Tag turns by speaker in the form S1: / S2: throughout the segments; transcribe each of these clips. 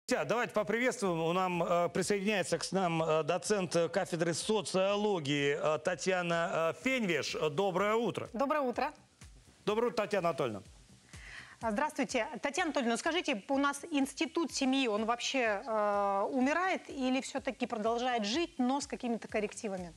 S1: Давайте поприветствуем. Присоединяется к нам доцент кафедры социологии Татьяна Фенвиш. Доброе утро.
S2: Доброе утро.
S1: Доброе утро, Татьяна Анатольевна.
S2: Здравствуйте. Татьяна Анатольевна, скажите, у нас институт семьи, он вообще умирает или все-таки продолжает жить, но с какими-то коррективами?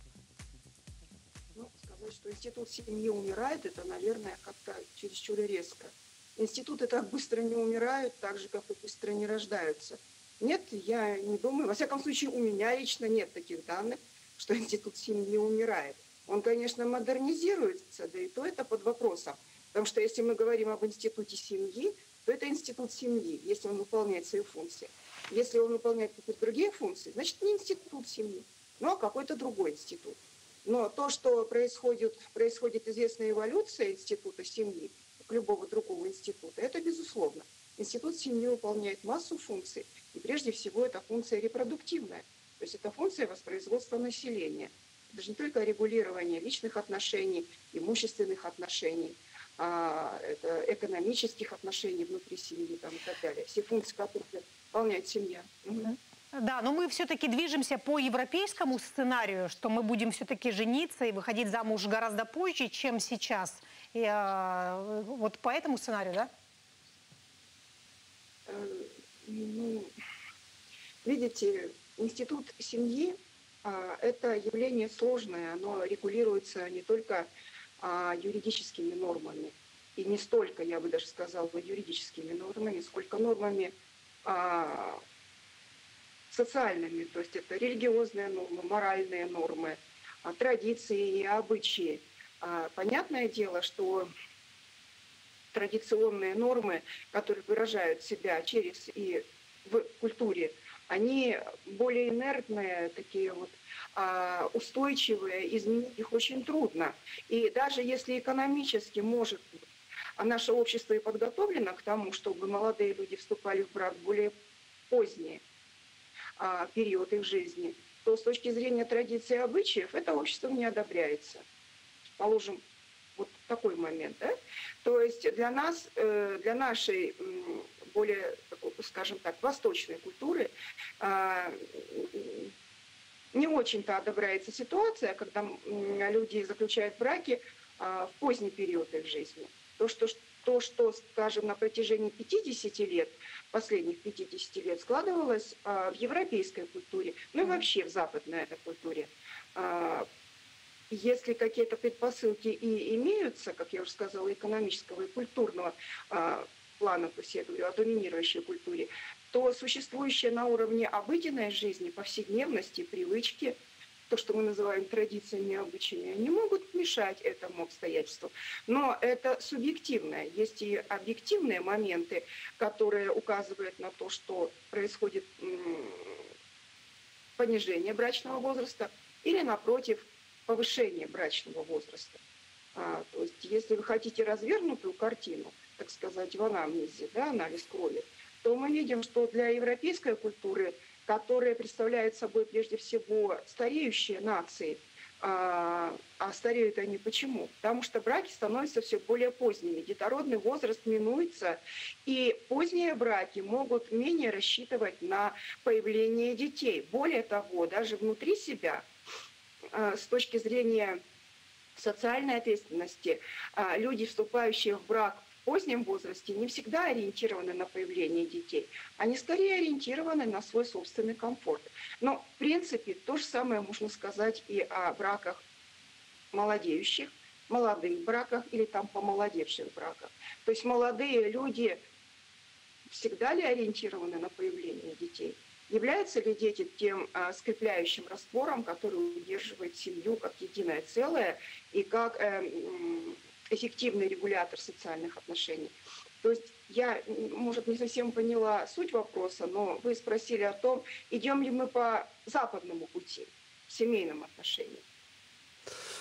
S3: Ну, сказать, что институт семьи умирает, это, наверное, как-то чересчур резко. Институты так быстро не умирают, так же, как и быстро не рождаются. Нет, я не думаю. Во всяком случае, у меня лично нет таких данных, что институт семьи умирает. Он, конечно, модернизируется, да и то это под вопросом. Потому что если мы говорим об институте семьи, то это институт семьи, если он выполняет свои функции. Если он выполняет какие-то другие функции, значит, не институт семьи, но какой-то другой институт. Но то, что происходит известная эволюция института семьи, как любого другого института, это безусловно. Институт семьи выполняет массу функций, и прежде всего это функция репродуктивная, то есть это функция воспроизводства населения. Это же не только регулирование личных отношений, имущественных отношений, это экономических отношений внутри семьи там, и так далее. Все функции, которые выполняет семья.
S2: Да, но мы все-таки движемся по европейскому сценарию, что мы будем все-таки жениться и выходить замуж гораздо позже, чем сейчас. И, вот по этому сценарию, да?
S3: Ну, видите, институт семьи это явление сложное, оно регулируется не только юридическими нормами, и не столько, я бы даже сказала, юридическими нормами, сколько нормами социальными, то есть это религиозные нормы, моральные нормы, традиции и обычаи. Понятное дело, что традиционные нормы, которые выражают себя через и в культуре, они более инертные, такие вот устойчивые, изменить их очень трудно. И даже если экономически, может быть, наше общество и подготовлено к тому, чтобы молодые люди вступали в брак более поздние период их жизни, то с точки зрения традиций и обычаев это общество не одобряется. Положим, вот такой момент. Да? То есть для нас, для нашей более, скажем так, восточной культуры не очень-то одобряется ситуация, когда люди заключают браки в поздний период их жизни. То, что, скажем, на протяжении 50 лет, последних 50 лет складывалось в европейской культуре, ну и вообще в западной этой культуре. Если какие-то предпосылки и имеются, как я уже сказала, экономического и культурного плана, то есть я говорю о доминирующей культуре, то существующие на уровне обыденной жизни, повседневности, привычки, то, что мы называем традициями и обычаями, они могут мешать этому обстоятельству. Но это субъективное. Есть и объективные моменты, которые указывают на то, что происходит понижение брачного возраста или, напротив, повышение брачного возраста. То есть, если вы хотите развернутую картину, так сказать, в анамнезе, да, анализ крови, то мы видим, что для европейской культуры, которая представляет собой прежде всего стареющие нации, а стареют они почему? Потому что браки становятся все более поздними, детородный возраст минуется, и поздние браки могут менее рассчитывать на появление детей. Более того, даже внутри себя, с точки зрения социальной ответственности, люди, вступающие в брак в позднем возрасте, не всегда ориентированы на появление детей. Они скорее ориентированы на свой собственный комфорт. Но, в принципе, то же самое можно сказать и о браках молодеющих, молодых браках или там помолодевших браках. То есть молодые люди всегда ли ориентированы на появление детей? Являются ли дети тем скрепляющим раствором, который удерживает семью как единое целое и как эффективный регулятор социальных отношений? То есть я, может, не совсем поняла суть вопроса, но вы спросили о том, идем ли мы по западному пути в семейном отношении.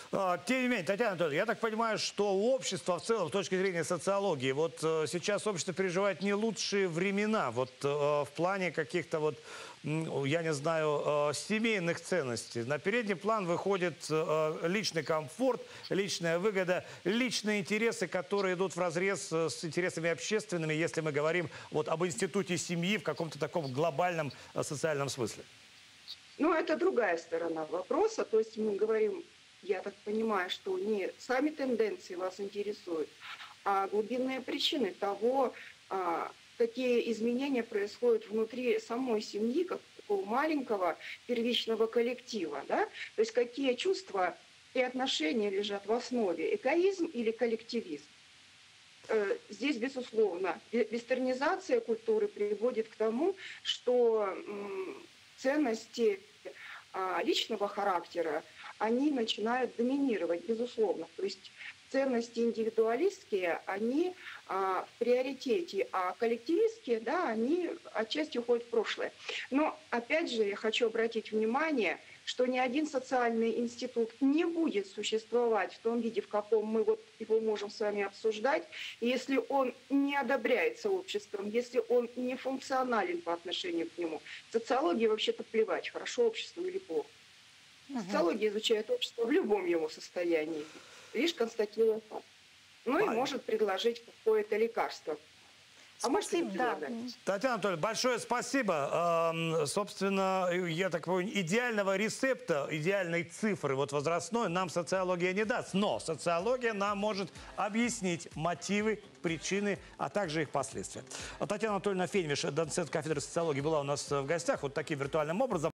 S1: Тем не менее, Татьяна Анатольевна, я так понимаю, что общество в целом, с точки зрения социологии, вот сейчас общество переживает не лучшие времена, вот в плане каких-то вот, я не знаю, семейных ценностей. На передний план выходит личный комфорт, личная выгода, личные интересы, которые идут вразрез с интересами общественными, если мы говорим вот об институте семьи в каком-то таком глобальном социальном смысле.
S3: Ну, это другая сторона вопроса. То есть мы говорим, я так понимаю, что не сами тенденции вас интересуют, а глубинные причины того, какие изменения происходят внутри самой семьи, как такого маленького первичного коллектива. Да? То есть какие чувства и отношения лежат в основе, эгоизм или коллективизм. Здесь, безусловно, вестернизация культуры приводит к тому, что ценности личного характера, они начинают доминировать, безусловно. То есть ценности индивидуалистские, они в приоритете, а коллективистские, да, они отчасти уходят в прошлое. Но, опять же, я хочу обратить внимание, что ни один социальный институт не будет существовать в том виде, в каком мы вот его можем с вами обсуждать, если он не одобряется обществом, если он не функционален по отношению к нему. Социологии вообще-то плевать, хорошо обществу или плохо. Социология изучает общество в любом его состоянии, лишь констатируя факт. Ну и может предложить какое-то лекарство. А можете
S2: Спасибо, да.
S1: Татьяна Анатольевна, большое спасибо. Собственно, я так понимаю, идеального рецепта, идеальной цифры вот возрастной нам социология не даст. Но социология нам может объяснить мотивы, причины, а также их последствия. Татьяна Анатольевна Фенвиш, доцент кафедры социологии, была у нас в гостях вот таким виртуальным образом.